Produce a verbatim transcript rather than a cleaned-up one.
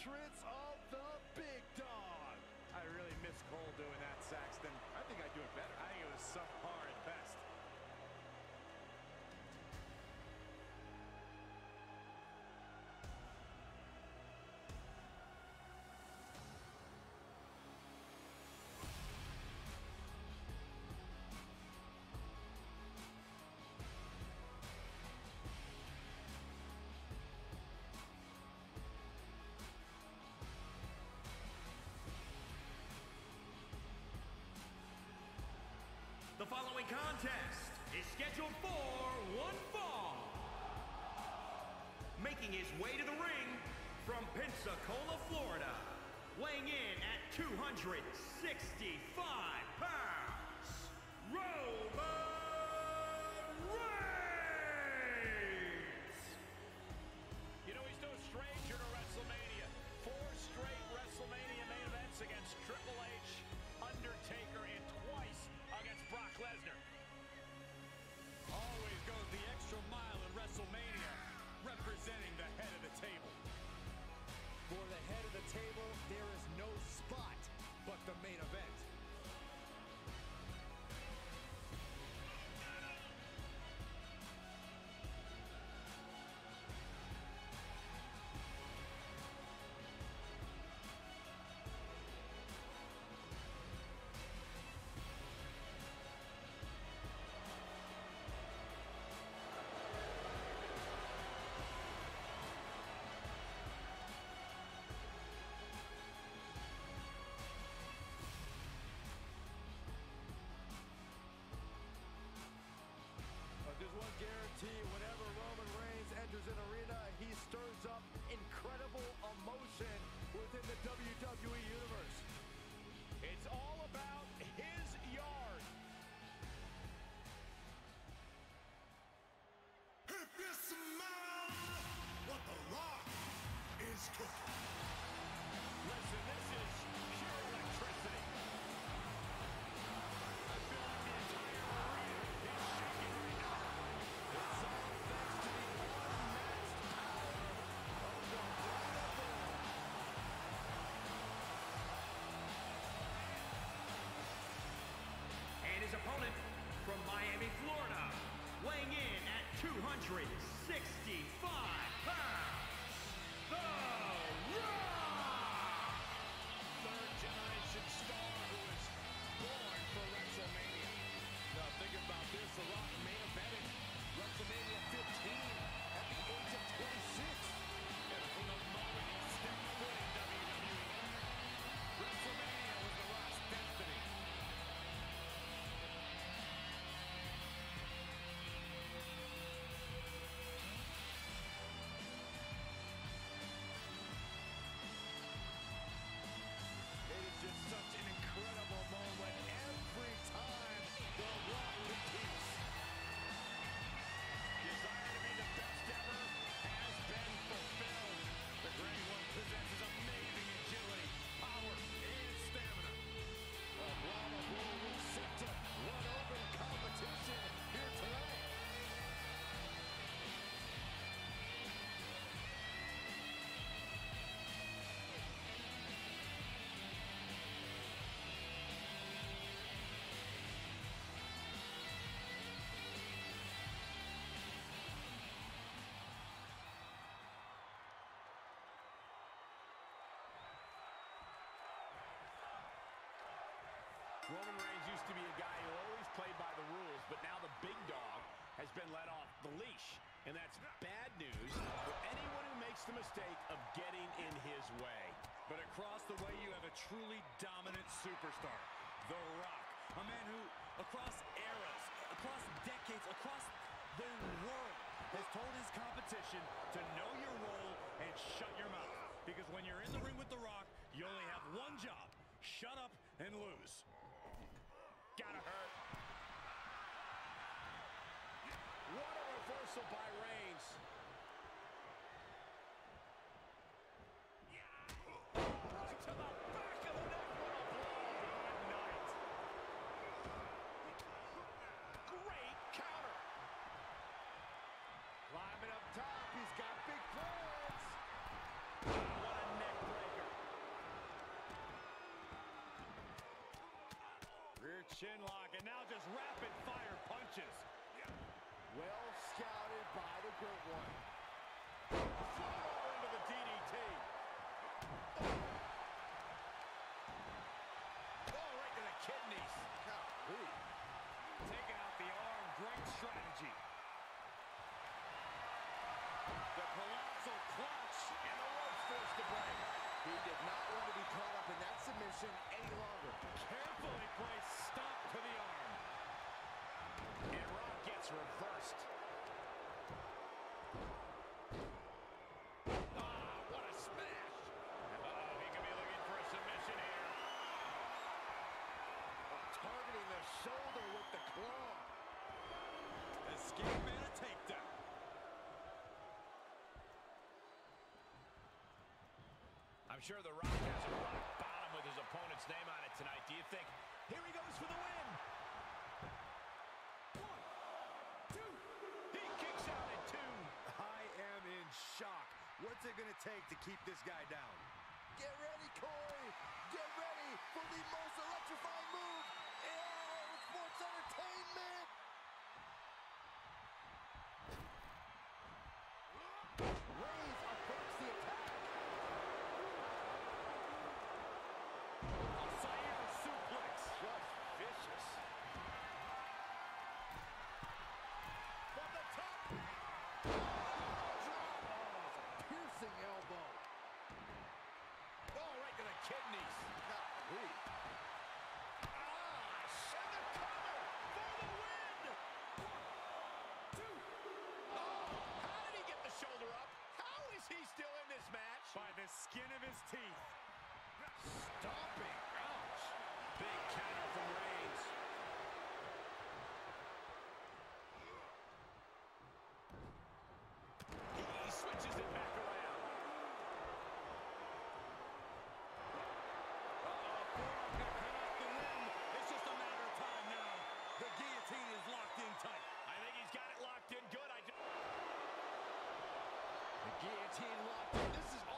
entrance of the big dog. I really miss Cole doing that, Saxton. I think I'd do it better. I think it was subpar at best. The following contest is scheduled for one fall. Making his way to the ring from Pensacola, Florida, weighing in at two hundred sixty-five pounds, Roman Reigns! You know, he's no stranger to WrestleMania. Four straight WrestleMania main events against Triple H, Undertaker, and twice against Brock Lesnar. Always goes the extra mile in WrestleMania, representing the head of the table. For the head of the table, there is no spot but the main event. There's one guarantee: whenever Roman Reigns enters an arena, he stirs up incredible emotion within the W W E Universe. It's all about his yard. If you smell what The Rock is cooking. Listen, this is pure electricity. I feel like the entire arena is shaking right now. It's all thanks to the unmatched power of the Brother Bull. And his opponent from Miami, Florida, weighing in at two hundred sixty-five pounds, The Rock! Third generation star who was born for WrestleMania. Now think about this: The Rock main eventing WrestleMania fifteen at the age of twenty-six. And from the moment he stepped foot in W W E, WrestleMania was The Rock's destiny. It is just such an incredible moment every time The Rock competes. Desire to be the best ever has been fulfilled. The Great One possesses amazing agility, power, and stamina. The Brahma Bull looks set to run over the competition here tonight. Roman Reigns used to be a guy who always played by the rules, but now the big dog has been let off the leash. And that's bad news for anyone who makes the mistake of getting in his way. But across the way, you have a truly dominant superstar, The Rock. A man who, across eras, across decades, across the world, has told his competition to know your role and shut your mouth. Because when you're in the ring with The Rock, you only have one job: shut up and lose. Gotta hurt. What a reversal by Reigns. Right to the back of the neck. What a blow. Good night. Great counter. Climbing up top, he's got big plans. What a neck breaker. chin lock, and now just rapid-fire punches. Well scouted by the Great One. Thrown over into the D D T. Oh, right to the kidneys. Golly. Taking out the arm, great strategy. The colossal clutch. And the rope's forced to break. He did not want to be caught up in that submission any longer. Carefully placed stop to the arm. And Rock gets reversed. Ah, what a smash. Uh-oh, he could be looking for a submission here. Targeting the shoulder with the claw. Escape and a takedown. I'm sure The Rock has a rock bottom with his opponent's name on it tonight. Do you think? Here he goes for the win. One, two. He kicks out at two. I am in shock. What's it going to take to keep this guy down? Get ready, Corey. Get ready for the most electrifying move in all of sports entertainment. Reigns approached the attack. A Zaire suplex. Just vicious. From the top. Drop. Oh, piercing elbow. Oh, right to the kidneys. Golly. Ah, and the cover for the win. Two. Oh, how did he get the shoulder up? How is he still in this match? By the skin of his teeth. Stomping. Ouch. Big counter from Reigns. He switches it back around. Uh-oh, forearm gonna come off the limb. It's just a matter of time now. The guillotine is locked in tight. I think he's got it locked in good. I just... The guillotine locked in. This is